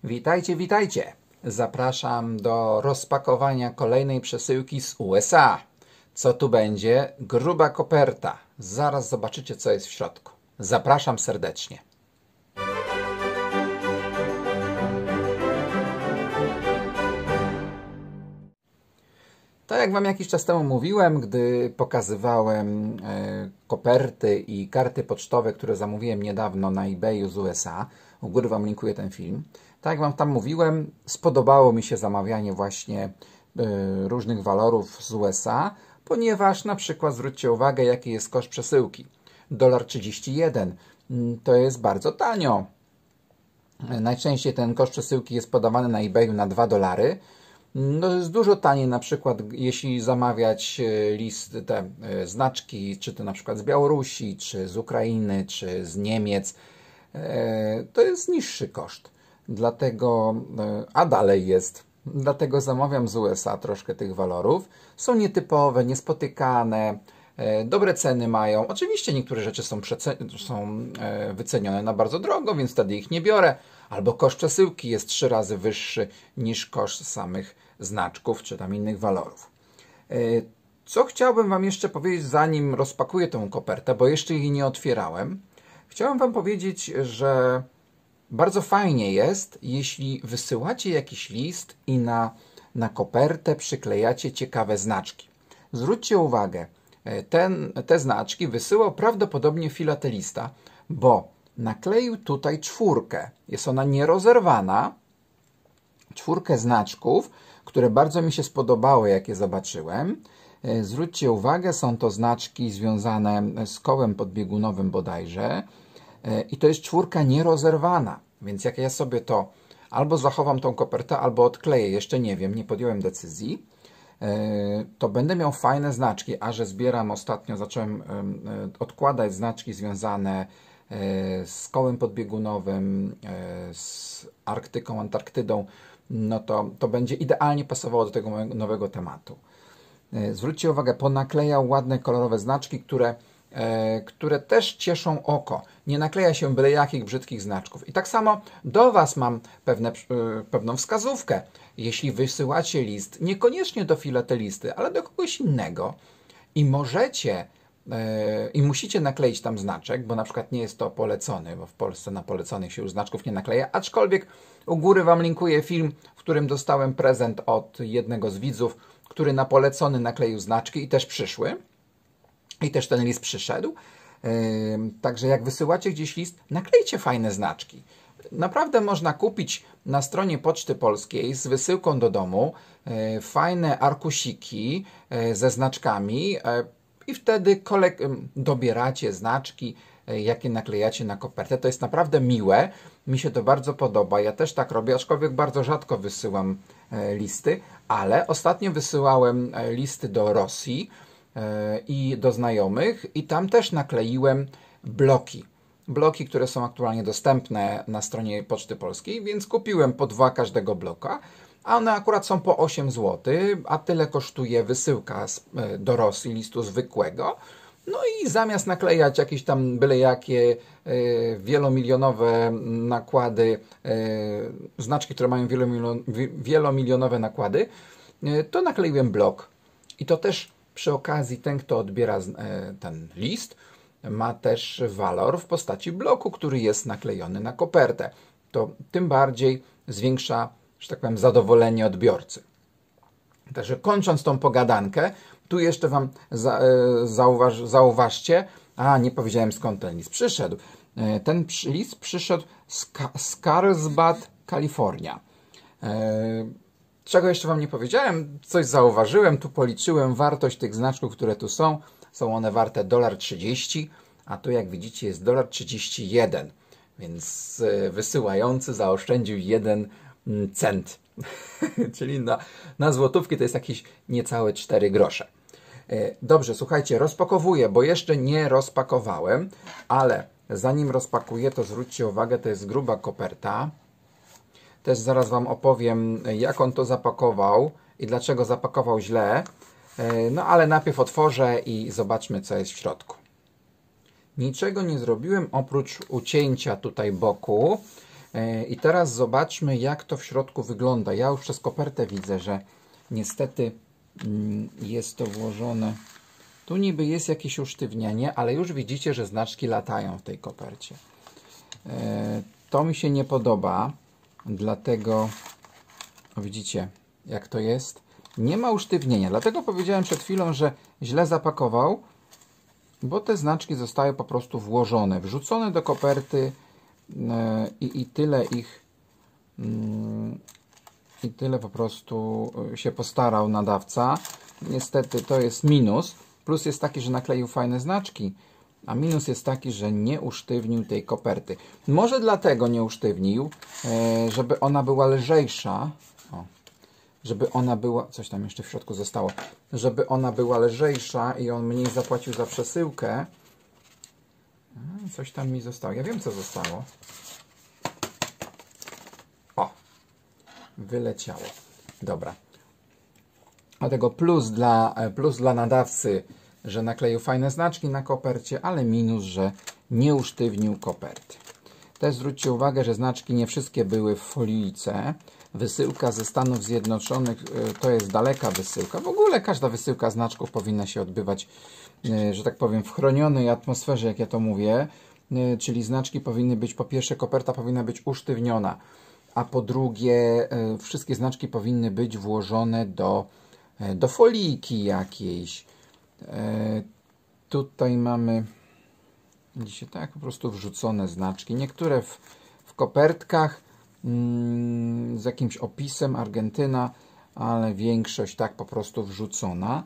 Witajcie, witajcie! Zapraszam do rozpakowania kolejnej przesyłki z USA. Co tu będzie? Gruba koperta. Zaraz zobaczycie, co jest w środku. Zapraszam serdecznie. Tak jak Wam jakiś czas temu mówiłem, gdy pokazywałem koperty i karty pocztowe, które zamówiłem niedawno na eBayu z USA, u góry Wam linkuję ten film. Tak jak Wam tam mówiłem, spodobało mi się zamawianie właśnie różnych walorów z USA, ponieważ na przykład zwróćcie uwagę, jaki jest koszt przesyłki. $31. To jest bardzo tanio. Najczęściej ten koszt przesyłki jest podawany na eBayu na $2. No, jest dużo taniej, na przykład jeśli zamawiać list, te znaczki, czy to na przykład z Białorusi, czy z Ukrainy, czy z Niemiec, to jest niższy koszt. Dlatego, a dalej jest, dlatego zamawiam z USA troszkę tych walorów. Są nietypowe, niespotykane, dobre ceny mają. Oczywiście niektóre rzeczy są wycenione na bardzo drogo, więc wtedy ich nie biorę. Albo koszt przesyłki jest 3 razy wyższy niż koszt samych znaczków czy tam innych walorów. Co chciałbym Wam jeszcze powiedzieć, zanim rozpakuję tę kopertę, bo jeszcze jej nie otwierałem. Chciałem Wam powiedzieć, że bardzo fajnie jest, jeśli wysyłacie jakiś list i na kopertę przyklejacie ciekawe znaczki. Zwróćcie uwagę, te znaczki wysyłał prawdopodobnie filatelista, bo nakleił tutaj 4. Jest ona nierozerwana. 4 znaczków, które bardzo mi się spodobały, jak je zobaczyłem. Zwróćcie uwagę, są to znaczki związane z kołem podbiegunowym bodajże. I to jest 4 nierozerwana. Więc jak ja sobie to albo zachowam tą kopertę, albo odkleję, jeszcze nie wiem, nie podjąłem decyzji, to będę miał fajne znaczki. A że zbieram ostatnio, zacząłem odkładać znaczki związane z kołem podbiegunowym, z Arktyką, Antarktydą, no to będzie idealnie pasowało do tego nowego tematu. Zwróćcie uwagę, ponaklejał ładne kolorowe znaczki, które też cieszą oko. Nie nakleja się byle jakich brzydkich znaczków. I tak samo do Was mam pewną wskazówkę. Jeśli wysyłacie list, niekoniecznie do filatelisty, ale do kogoś innego i musicie nakleić tam znaczek, bo na przykład nie jest to polecony, bo w Polsce na poleconych się już znaczków nie nakleja, aczkolwiek u góry Wam linkuję film, w którym dostałem prezent od jednego z widzów, który na polecony nakleił znaczki i też przyszły. I też ten list przyszedł. Także jak wysyłacie gdzieś list, naklejcie fajne znaczki. Naprawdę można kupić na stronie Poczty Polskiej z wysyłką do domu fajne arkusiki ze znaczkami i wtedy dobieracie znaczki, jakie naklejacie na kopertę. To jest naprawdę miłe. Mi się to bardzo podoba. Ja też tak robię, aczkolwiek bardzo rzadko wysyłam listy, ale ostatnio wysyłałem listy do Rosji i do znajomych i tam też nakleiłem bloki. Bloki, które są aktualnie dostępne na stronie Poczty Polskiej, więc kupiłem po 2 każdego bloka, a one akurat są po 8 zł, a tyle kosztuje wysyłka do Rosji listu zwykłego. No i zamiast naklejać jakieś tam byle jakie wielomilionowe nakłady, znaczki, które mają wielomilionowe nakłady, to nakleiłem blok. I to też przy okazji ten, kto odbiera ten list, ma też walor w postaci bloku, który jest naklejony na kopertę. To tym bardziej zwiększa, że tak powiem, zadowolenie odbiorcy. Także kończąc tą pogadankę, tu jeszcze Wam zauważcie, nie powiedziałem, skąd ten list przyszedł. Ten list przyszedł z Carlsbad, Kalifornia. Czego jeszcze Wam nie powiedziałem, coś zauważyłem, tu policzyłem wartość tych znaczków, które tu są. Są one warte $30, a tu jak widzicie jest $31, więc wysyłający zaoszczędził 1 cent. Czyli na złotówki to jest jakieś niecałe 4 grosze. Dobrze, słuchajcie, rozpakowuję, bo jeszcze nie rozpakowałem, ale zanim rozpakuję, to zwróćcie uwagę, to jest gruba koperta. Też zaraz Wam opowiem, jak on to zapakował i dlaczego zapakował źle. No ale najpierw otworzę i zobaczmy, co jest w środku. Niczego nie zrobiłem oprócz ucięcia tutaj boku. I teraz zobaczmy, jak to w środku wygląda. Ja już przez kopertę widzę, że niestety jest to włożone. Tu niby jest jakieś usztywnienie, ale już widzicie, że znaczki latają w tej kopercie. To mi się nie podoba, dlatego widzicie, jak to jest. Nie ma usztywnienia, dlatego powiedziałem przed chwilą, że źle zapakował, bo te znaczki zostały po prostu włożone, wrzucone do koperty i tyle ich, i tyle po prostu się postarał nadawca. Niestety to jest minus. Plus jest taki, że nakleił fajne znaczki, a minus jest taki, że nie usztywnił tej koperty. Może dlatego nie usztywnił, żeby ona była lżejsza. O, żeby ona była... Coś tam jeszcze w środku zostało. Żeby ona była lżejsza i on mniej zapłacił za przesyłkę. Coś tam mi zostało. Ja wiem, co zostało. O! Wyleciało. Dobra. Dlatego plus dla nadawcy, że nakleił fajne znaczki na kopercie, ale minus, że nie usztywnił koperty. Też zwróćcie uwagę, że znaczki nie wszystkie były w folijce. Wysyłka ze Stanów Zjednoczonych to jest daleka wysyłka. W ogóle każda wysyłka znaczków powinna się odbywać, że tak powiem, w chronionej atmosferze, jak ja to mówię. Czyli znaczki powinny być, po pierwsze, koperta powinna być usztywniona, a po drugie, wszystkie znaczki powinny być włożone do folijki jakiejś. Tutaj mamy, widzicie, tak po prostu wrzucone znaczki. Niektóre w kopertkach z jakimś opisem Argentyna, ale większość tak po prostu wrzucona.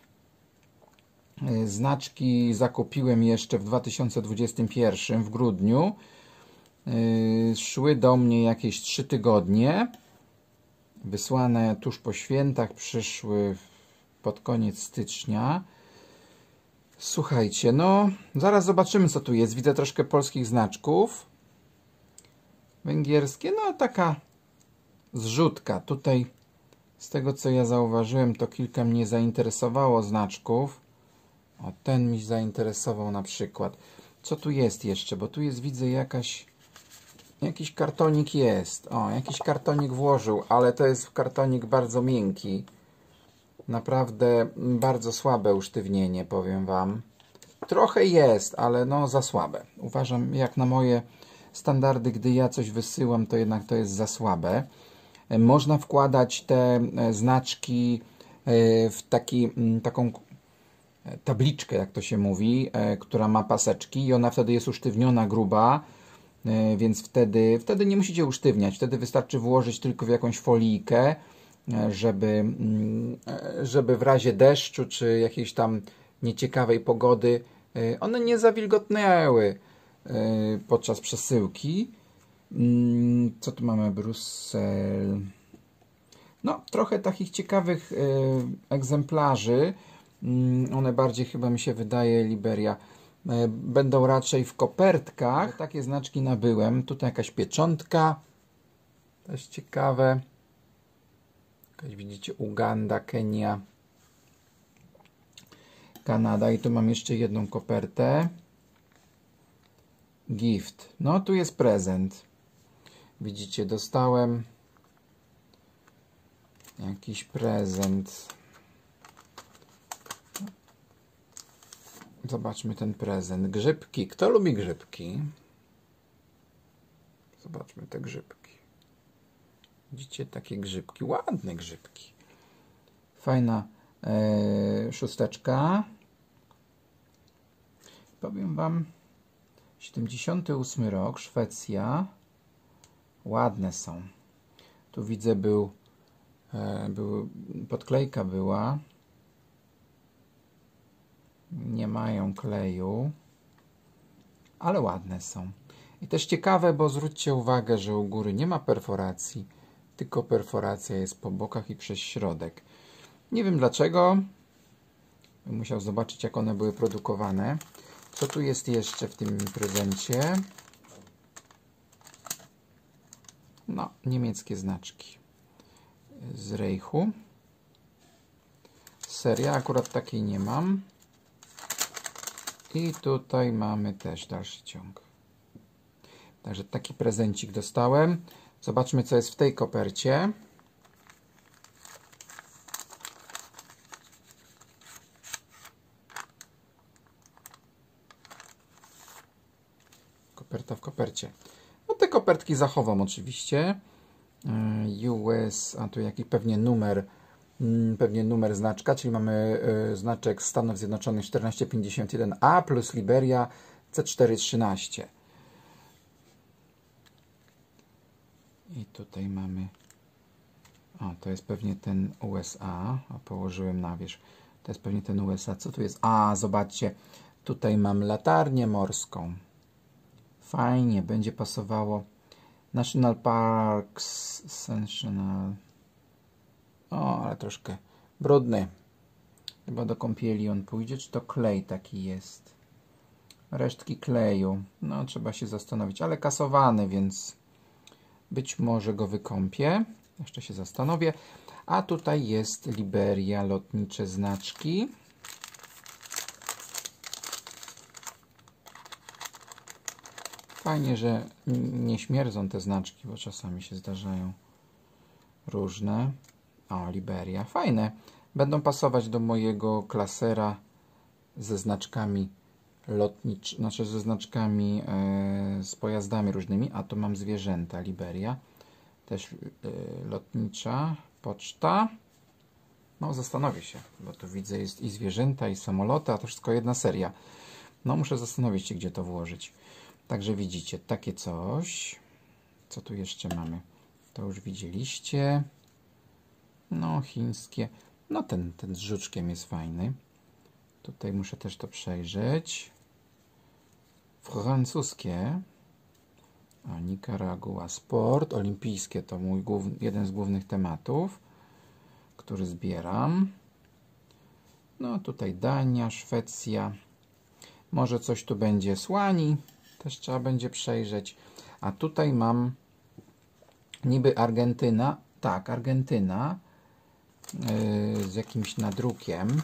Znaczki zakupiłem jeszcze w 2021 w grudniu. Szły do mnie jakieś 3 tygodnie. Wysłane tuż po świętach, przyszły pod koniec stycznia. Słuchajcie, no zaraz zobaczymy, co tu jest. Widzę troszkę polskich znaczków. Węgierskie, no taka zrzutka. Tutaj z tego, co ja zauważyłem, to kilka mnie zainteresowało znaczków. O, ten mi zainteresował na przykład. Co tu jest jeszcze? Bo tu jest, widzę, jakiś kartonik jest. O, jakiś kartonik włożył, ale to jest kartonik bardzo miękki. Naprawdę bardzo słabe usztywnienie, powiem Wam. Trochę jest, ale no za słabe. Uważam, jak na moje standardy, gdy ja coś wysyłam, to jednak to jest za słabe. Można wkładać te znaczki w taką tabliczkę, jak to się mówi, która ma paseczki i ona wtedy jest usztywniona, gruba, więc wtedy nie musicie usztywniać. Wtedy wystarczy włożyć tylko w jakąś folijkę, żeby w razie deszczu czy jakiejś tam nieciekawej pogody one nie zawilgotniały podczas przesyłki. Co tu mamy? Bruksel. No, trochę takich ciekawych egzemplarzy. One bardziej, chyba mi się wydaje, Liberia. Będą raczej w kopertkach. Takie znaczki nabyłem. Tutaj jakaś pieczątka. Też ciekawe. Jakaś, widzicie, Uganda, Kenia, Kanada. I tu mam jeszcze jedną kopertę. Gift. No, tu jest prezent. Widzicie, dostałem jakiś prezent. Zobaczmy ten prezent. Grzybki. Kto lubi grzybki? Zobaczmy te grzybki. Widzicie, takie grzybki. Ładne grzybki. Fajna szósteczka. Powiem Wam, 78 rok, Szwecja. Ładne są. Tu widzę, podklejka była. Nie mają kleju, ale ładne są. I też ciekawe, bo zwróćcie uwagę, że u góry nie ma perforacji, tylko perforacja jest po bokach i przez środek. Nie wiem dlaczego. Bym musiał zobaczyć, jak one były produkowane. Co tu jest jeszcze w tym prezencie? No, niemieckie znaczki z Reichu. Seria, akurat takiej nie mam. I tutaj mamy też dalszy ciąg. Także taki prezencik dostałem. Zobaczmy, co jest w tej kopercie. Koperta w kopercie. No te kopertki zachowam oczywiście. US, a tu jaki pewnie numer znaczka, czyli mamy znaczek Stanów Zjednoczonych 1451A plus Liberia C413. I tutaj mamy, o, to jest pewnie ten USA, a położyłem na wierzch. To jest pewnie ten USA. Co tu jest? A, zobaczcie, tutaj mam latarnię morską. Fajnie, będzie pasowało. National Parks Sensational. O, ale troszkę brudny. Chyba do kąpieli on pójdzie, czy to klej taki jest? Resztki kleju. No, trzeba się zastanowić, ale kasowany, więc być może go wykąpię. Jeszcze się zastanowię. A tutaj jest Liberia, lotnicze znaczki. Fajnie, że nie śmierdzą te znaczki, bo czasami się zdarzają różne. O, Liberia. Fajne. Będą pasować do mojego klasera ze znaczkami lotniczymi, znaczy ze znaczkami z pojazdami różnymi. A tu mam zwierzęta. Liberia. Też lotnicza poczta. No, zastanowię się, bo tu widzę jest i zwierzęta, i samoloty, a to wszystko jedna seria. No, muszę zastanowić się, gdzie to włożyć. Także widzicie, takie coś. Co tu jeszcze mamy? To już widzieliście. No, chińskie. No, ten z żuczkiem jest fajny. Tutaj muszę też to przejrzeć. Francuskie. O, Nicaragua. Sport. Olimpijskie to mój jeden z głównych tematów, który zbieram. No, tutaj Dania, Szwecja. Może coś tu będzie Słani. Też trzeba będzie przejrzeć. A tutaj mam niby Argentyna. Tak, Argentyna. Z jakimś nadrukiem.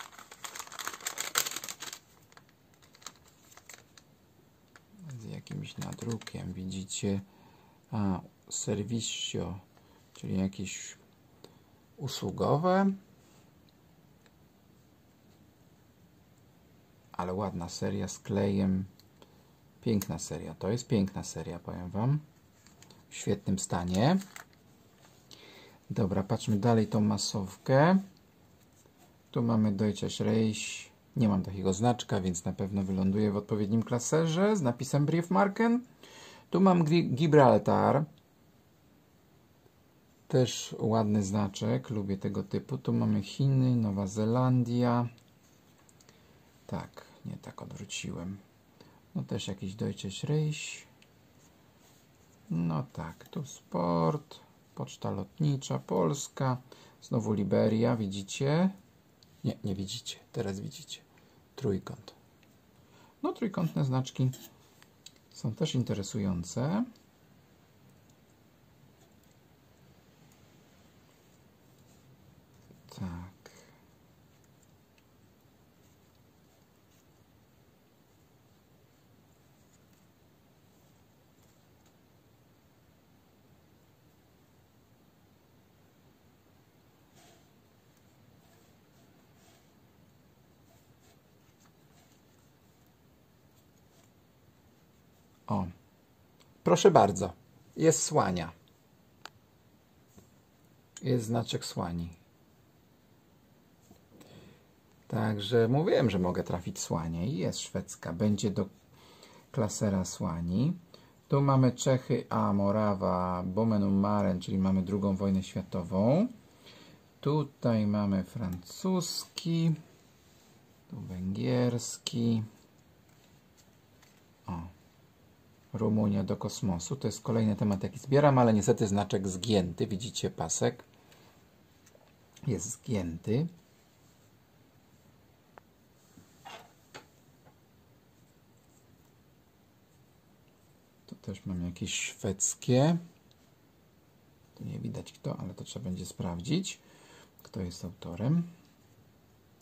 Widzicie? A, Servicio, czyli jakieś usługowe. Ale ładna seria z klejem. Piękna seria. To jest piękna seria, powiem Wam. W świetnym stanie. Dobra, patrzmy dalej tą masówkę. Tu mamy Deutsches Reich. Nie mam takiego znaczka, więc na pewno wyląduje w odpowiednim klaserze z napisem Briefmarken. Tu mam Gibraltar. Też ładny znaczek. Lubię tego typu. Tu mamy Chiny, Nowa Zelandia. Tak, nie tak odwróciłem. No też jakiś Deutsches Reich. No tak, tu sport. Poczta lotnicza, Polska. Znowu Liberia, widzicie? Nie, nie widzicie. Teraz widzicie. Trójkąt. No, trójkątne znaczki są też interesujące. Tak. O, proszę bardzo, jest słania. Jest znaczek słani. Także mówiłem, że mogę trafić słanię i jest szwedzka. Będzie do klasera słani. Tu mamy Czechy, a Morawa, Bomen Maren, czyli mamy II wojnę światową. Tutaj mamy francuski. Tu węgierski. O. Rumunia do kosmosu. To jest kolejny temat, jaki zbieram, ale niestety znaczek zgięty. Widzicie pasek? Jest zgięty. Tu też mam jakieś szwedzkie. Tu nie widać kto, ale to trzeba będzie sprawdzić, kto jest autorem.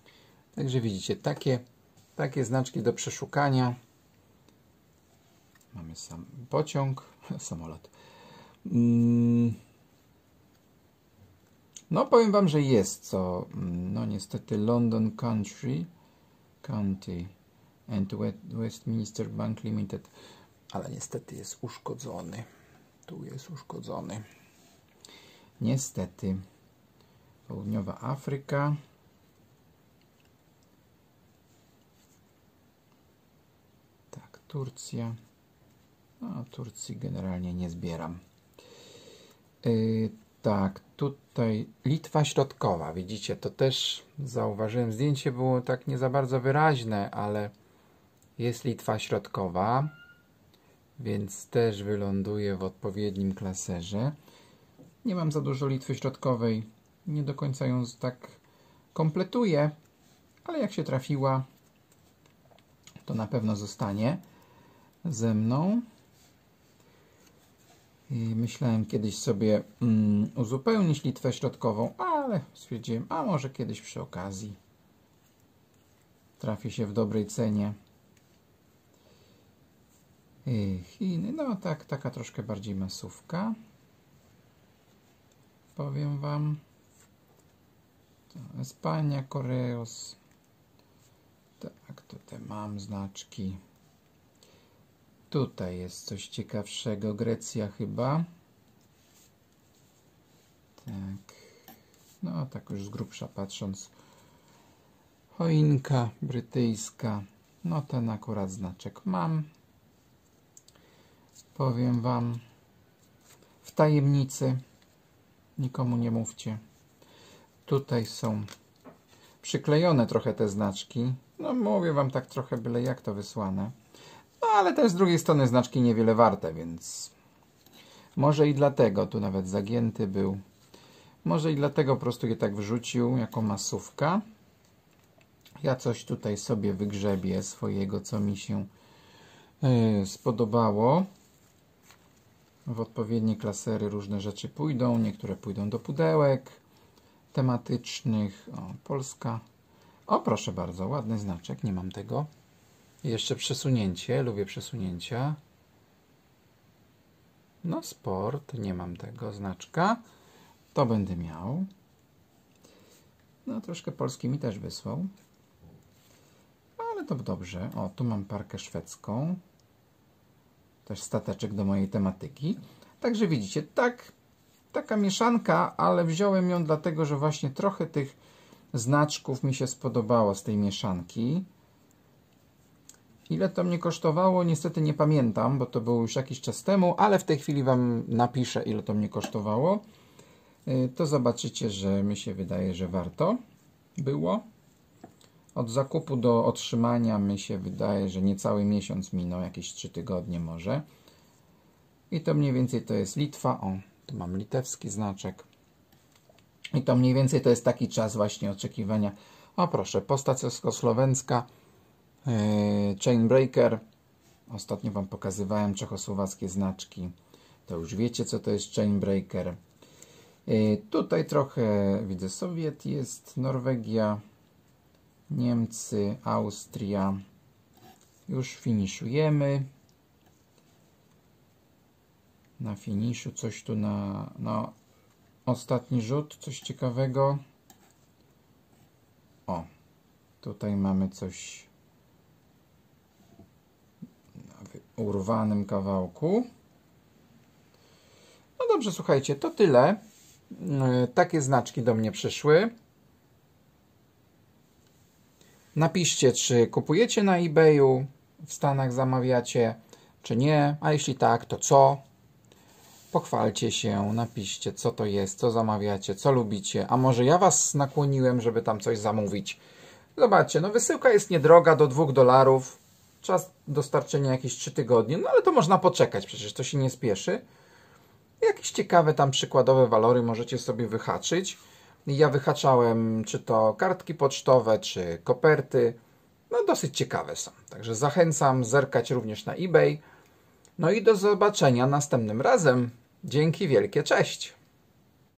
Także widzicie, takie znaczki do przeszukania. Mamy sam pociąg, samolot. No powiem wam, że jest co. No niestety London County and Westminster Bank Limited, ale niestety jest uszkodzony. Tu jest uszkodzony. Niestety. Południowa Afryka. Tak, Turcja. No, Turcji generalnie nie zbieram. Tak, tutaj Litwa Środkowa. Widzicie, to też zauważyłem. Zdjęcie było tak nie za bardzo wyraźne, ale jest Litwa Środkowa, więc też wyląduje w odpowiednim klaserze. Nie mam za dużo Litwy Środkowej. Nie do końca ją tak kompletuję, ale jak się trafiła, to na pewno zostanie ze mną. I myślałem kiedyś sobie uzupełnić Litwę Środkową, ale stwierdziłem, a może kiedyś przy okazji trafi się w dobrej cenie. Chiny, no tak, taka troszkę bardziej masówka. Powiem wam. To Espania, Koreos. Tak, tutaj mam znaczki. Tutaj jest coś ciekawszego. Grecja chyba. Tak. No tak już z grubsza patrząc. Choinka brytyjska. No ten akurat znaczek mam. Powiem wam. W tajemnicy. Nikomu nie mówcie. Tutaj są przyklejone trochę te znaczki. No mówię wam tak trochę byle jak to wysłane. No ale też z drugiej strony znaczki niewiele warte, więc może i dlatego tu nawet zagięty był. Może i dlatego po prostu je tak wrzucił jako masówka. Ja coś tutaj sobie wygrzebię swojego, co mi się spodobało. W odpowiednie klasery różne rzeczy pójdą. Niektóre pójdą do pudełek tematycznych. O, Polska. O, proszę bardzo, ładny znaczek. Nie mam tego. Jeszcze przesunięcie. Lubię przesunięcia. No, sport. Nie mam tego znaczka. To będę miał. No, troszkę Polski mi też wysłał. Ale to dobrze. O, tu mam parkę szwedzką. Też stateczek do mojej tematyki. Także widzicie, taka mieszanka, ale wziąłem ją dlatego, że właśnie trochę tych znaczków mi się spodobało z tej mieszanki. Ile to mnie kosztowało? Niestety nie pamiętam, bo to było już jakiś czas temu, ale w tej chwili wam napiszę, ile to mnie kosztowało. To zobaczycie, że mi się wydaje, że warto było. Od zakupu do otrzymania mi się wydaje, że niecały miesiąc minął, jakieś 3 tygodnie może. I to mniej więcej to jest Litwa. O, tu mam litewski znaczek. I to mniej więcej to jest taki czas właśnie oczekiwania. O proszę, postać czechosłowacka, Chainbreaker. Ostatnio wam pokazywałem czechosłowackie znaczki. To już wiecie, co to jest Chainbreaker. Tutaj trochę widzę Sowiet jest, Norwegia, Niemcy, Austria. Już finiszujemy. Na finiszu coś tu na ostatni rzut, coś ciekawego. O, tutaj mamy coś na urwanym kawałku. No dobrze, słuchajcie, to tyle. Takie znaczki do mnie przyszły. Napiszcie, czy kupujecie na eBayu, w Stanach zamawiacie, czy nie, a jeśli tak, to co? Pochwalcie się, napiszcie, co to jest, co zamawiacie, co lubicie, a może ja was nakłoniłem, żeby tam coś zamówić. Zobaczcie, no wysyłka jest niedroga, do $2. Czas dostarczenia jakieś 3 tygodnie, no ale to można poczekać, przecież to się nie spieszy. Jakieś ciekawe tam przykładowe walory możecie sobie wyhaczyć. Ja wyhaczałem czy to kartki pocztowe, czy koperty. No dosyć ciekawe są. Także zachęcam zerkać również na eBay. No i do zobaczenia następnym razem. Dzięki wielkie, cześć!